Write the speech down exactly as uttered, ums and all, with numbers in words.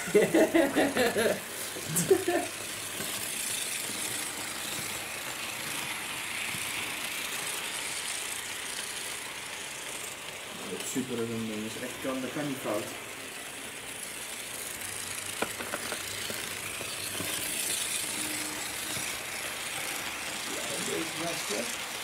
Super is een ding, dus echt kan, dat kan niet fout. Ja, deze beste.